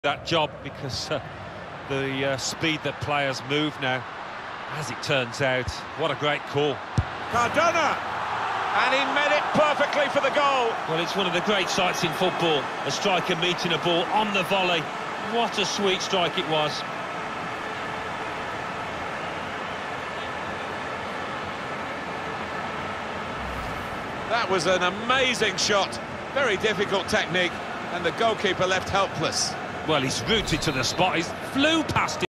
that job because the speed that players move now, as it turns out. What a great call. Cardona! And he made it perfectly for the goal. Well, it's one of the great sights in football, a striker meeting a ball on the volley. What a sweet strike it was. That was an amazing shot. Very difficult technique, and the goalkeeper left helpless. Well, he's rooted to the spot. He's flew past it.